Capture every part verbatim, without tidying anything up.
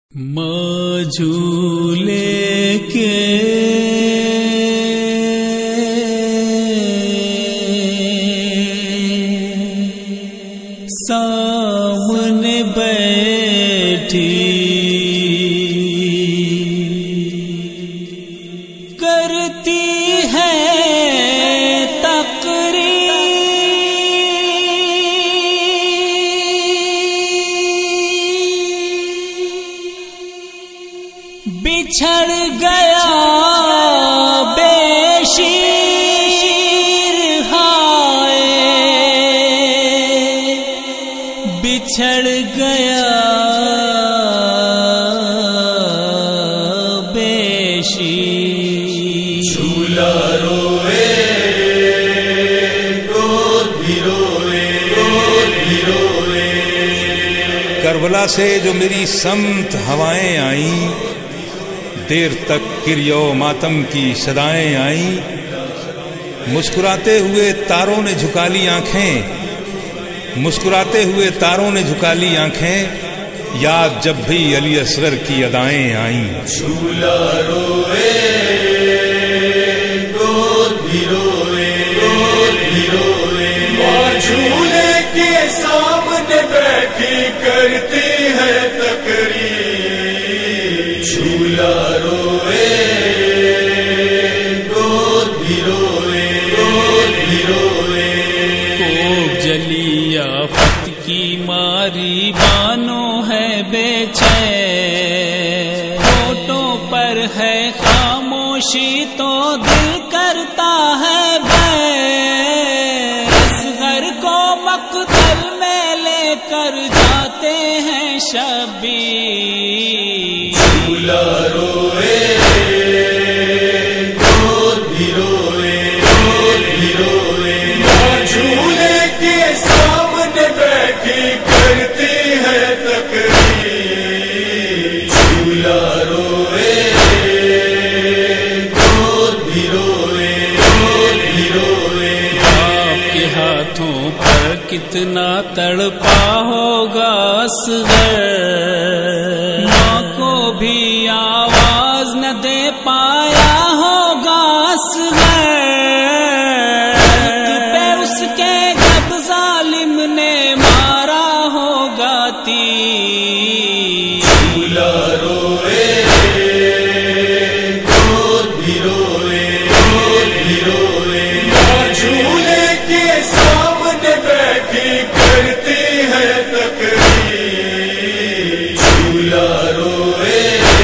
مجھولے کے سامنے بیٹھی کرتی ہے بچھڑ گیا بے شیر ہائے بچھڑ گیا بے شیر جھولا روئے گود بھی روئے گود بھی روئے کربلا سے جو میری سمت ہوائیں آئیں دیر تک کریو ماتم کی صدائیں آئیں مسکراتے ہوئے تاروں نے جھکا لی آنکھیں مسکراتے ہوئے تاروں نے جھکا لی آنکھیں یاد جب بھی علی اصغر کی ادائیں آئیں جھولا روئے گود بھی روئے گود بھی روئے ماں جھولے کے سامنے بیٹھی کرتی ہے تقریر جھولا روئے گود بھی روئے گود بھی روئے کوک جلی آفت کی ماری بانو ہے بے چین ہونٹوں پر ہے خاموشی تو دل کرتا ہے بین اصغر کو مقتل میں لے کر جاتے ہیں شبیر جھولا روئے گود بھی روئے گود بھی روئے ماں جھولے کے سامنے بیٹھی کرتی ہے تقریر جھولا روئے گود بھی روئے گود بھی روئے آپ کے ہاتھوں پر کتنا تڑپا ہوگا اصغر ماں کو بھی آواز نہ دے پایا ہوگا اصغر پہ اس کے جب ظالم نے مارا ہوگا تیر جھولا روئے گود بھی روئے گود بھی روئے ماں جھولے کے سامنے بیٹھی کرتی ہے تقریر جھولا روئے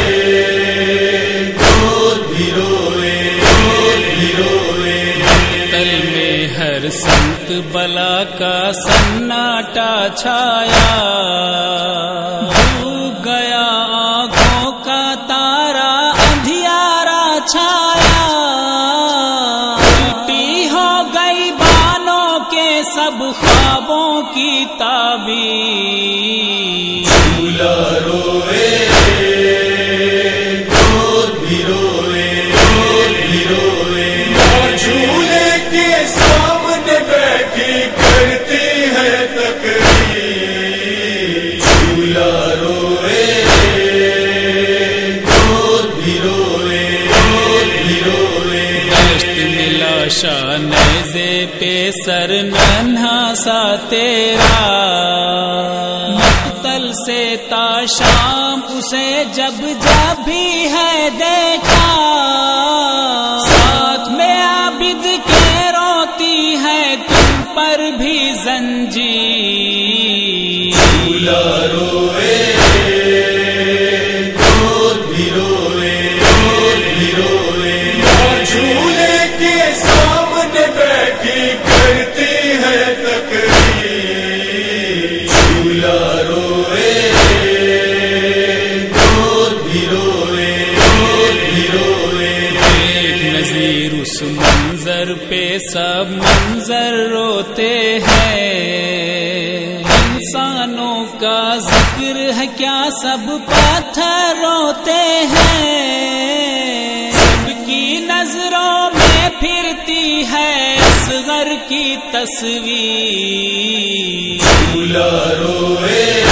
گود بھی روئے گود بھی روئے تل میں ہر سمت بلا کا سناٹا چھایا ڈوب گیا آنکھوں کا تارا اندھیارا چھایا الٹی ہو گئی بانوں کے سب خوابوں کی تعبیر جھولا روئے گود بھی روئے گود بھی روئے ماں جھولے کے سامنے بیٹھی کرتی ہے تقریر جھولا روئے گود بھی روئے گود بھی روئے دشت ملا شاہ نیزے پہ سر ننھا سا تیرا مقتل سے تا شام اسے جب جب بھی ہے دیکھا ساتھ میں عابد کے روتی ہے تم پر بھی زنجیر جھولا روئے گود بھی روئے گود بھی روئے ماں جھولے کے سامنے بیٹھی کرتی ہے تقریر جھولا روئے گود بھی روئے گود بھی روئے ایک نظیر اس منظر پہ سب منظر روتے ہیں انسانوں کا ذکر ہے کیا سب پتھر روتے ہیں سب کی نظروں میں پھرتی ہے اصغر کی تصویر جھولا روئے